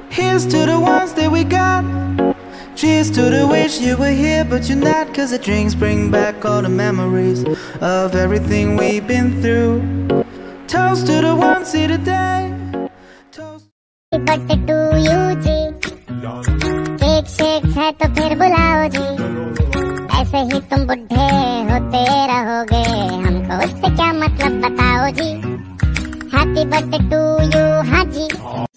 Here's to the ones that we got. Cheers to the wish you were here but you're not, 'cause the drinks bring back all the memories of everything we've been through. Toast to the ones here today. Toast. But to you जी, cake shake है तो फिर बुलाओ जी। ऐसे ही तुम बुढ़े होते रहोगे, हमको उससे क्या मतलब बताओ जी। हैप्पी बर्थडे टू यू, हाँ जी।